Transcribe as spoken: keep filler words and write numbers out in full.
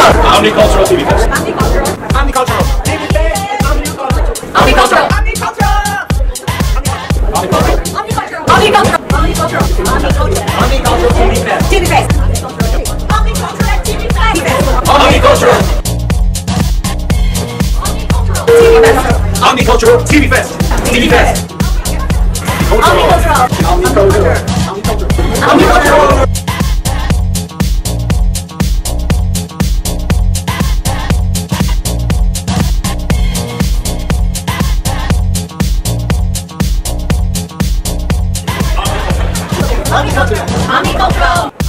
OmniCultural T V Fest. OmniCultural. OmniCultural. OmniCultural. OmniCultural. OmniCultural. OmniCultural T V Fest. T V Fest. OmniCultural T V Fest. OmniCultural. OmniCultural T V Fest. T V Fest. OmniCultural. OmniCultural. OmniCultural. OmniCultural. OmniCultural.